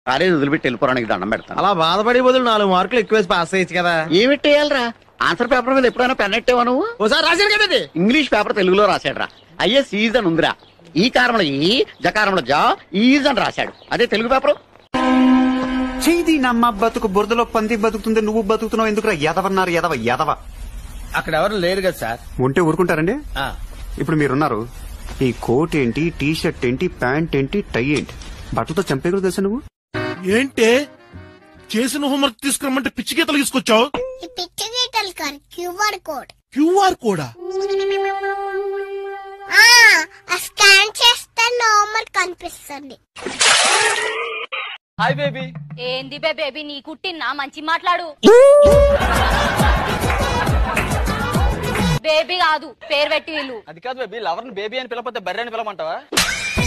College వదిలిపెట్టి వెళ్ళిపోవడానికి దండం పెడతాను. అలా బాధపడే బదులు 4 మార్కులు ఎక్కువేసి పాస్ అయ్యచ్చు కదా. ఏమిట్టేయాలరా? ఆన్సర్ పేపర్ మీద ఎప్పుడైనా పెన్ ఎట్టేవా నువ్వు? ఓసారి రాశారు కదా. ఇంగ్లీష్ పేపర్ తెలుగులో రాశాడు రా. ఐఎస్ ఈజ్ అని ఉందిరా. ఈ కారంలో ఈ, జకారంలో జా, ఈజ్ అని రాశాడు. అదే తెలుగు పేపరు. చేది నమ్మ బతుకు బురదలో పంది బతుకుతుంది, నువ్వు బతుకుతున్నావు ఎందుకురా? ఎదవన్నారు ఎదవ. అక్కడ ఎవరు లేరు కదా సార్. ఉంటే ఊరుకుంటారండి. ఇప్పుడు మీరున్నారు. ఈ కోట్ ఏంటి, టీ షర్ట్ ఏంటి, ప్యాంట్ ఏంటి, టై ఏంటి? బట్టలతో చంపే కూడా తెలుసా నువ్వు? ఏంటే చేసిన హోంవర్క్ తీసుకురమ్మంటే పిచ్చి గీతలు తీసుకొచ్చావు? పిచ్చి గీతలు కాదు, క్యూఆర్ కోడ్. క్యూఆర్ కోడా? స్కాన్ చేస్తే హోంవర్క్ కనిపిస్తుంది. Hi baby. ఏంది బేబీ నీ కుట్టినా? మంచి మాట్లాడు. బేబీ కాదు, పేరు పెట్టి వీళ్ళు. అది కాదు బేబీ, లవర్ ని బేబీ అని పిలవకపోతే బర్రె అని పిలవమంటావా?